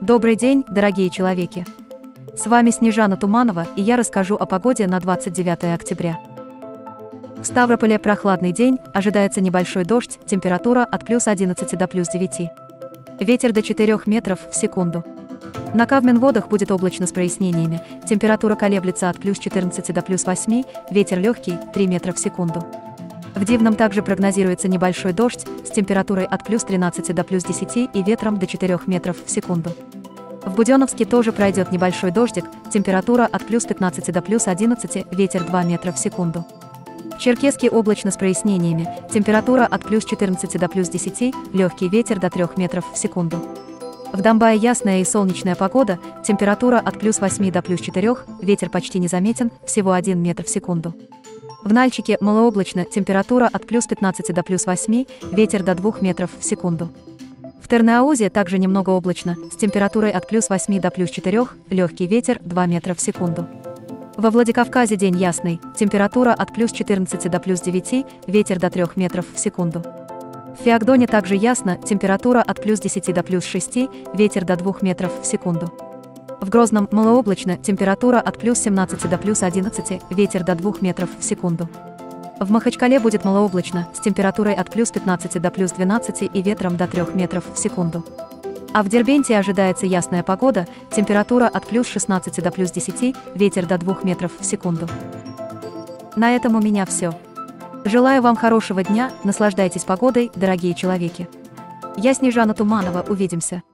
Добрый день, дорогие человеки! С вами Снежана Туманова, и я расскажу о погоде на 29 октября. В Ставрополе прохладный день, ожидается небольшой дождь, температура от плюс 11 до плюс 9. Ветер до 4 метров в секунду. На Кавминводах будет облачно с прояснениями, температура колеблется от плюс 14 до плюс 8, ветер легкий, 3 метра в секунду. В Дивном также прогнозируется небольшой дождь с температурой от плюс 13 до плюс 10 и ветром до 4 метров в секунду. В Буденновске тоже пройдет небольшой дождик, температура от плюс 15 до плюс 11, ветер 2 метра в секунду. В Черкесске облачно с прояснениями, температура от плюс 14 до плюс 10, легкий ветер до 3 метров в секунду. В Домбае ясная и солнечная погода, температура от плюс 8 до плюс 4, ветер почти незаметен, всего 1 метр в секунду. В Нальчике малооблачно, температура от плюс 15 до плюс 8, ветер до 2 метров в секунду. В Тырныаузе также немного облачно, с температурой от плюс 8 до плюс 4, легкий ветер 2 метра в секунду. Во Владикавказе день ясный, температура от плюс 14 до плюс 9, ветер до 3 метров в секунду. В Феогдоне также ясно, температура от плюс 10 до плюс 6, ветер до 2 метров в секунду. В Грозном малооблачно, температура от плюс 17 до плюс 11, ветер до 2 метров в секунду. В Махачкале будет малооблачно, с температурой от плюс 15 до плюс 12 и ветром до 3 метров в секунду. А в Дербенте ожидается ясная погода, температура от плюс 16 до плюс 10, ветер до 2 метров в секунду. На этом у меня все. Желаю вам хорошего дня, наслаждайтесь погодой, дорогие человеки. Я Снежана Туманова, увидимся.